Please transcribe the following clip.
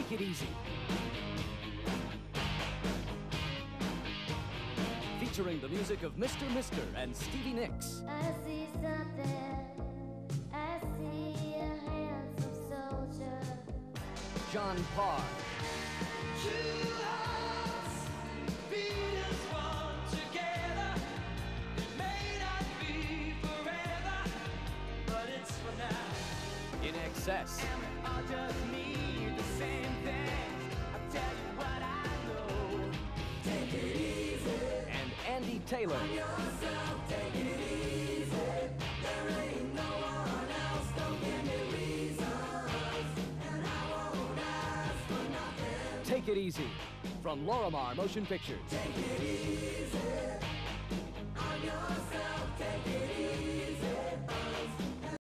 Take It Easy. Featuring the music of Mr. Mister and Stevie Nicks. I see something, I see a handsome soldier. John Parr. Two hearts beat as one together. It may not be forever, but it's for now. In Excess. And we all just need the same thing. I'll tell you what I know. Take it easy. And Andy Taylor. On yourself, take it easy. There ain't no one else. Don't give me reasons, and I won't ask for nothing. Take It Easy. From Lorimar Motion Pictures. Take it easy.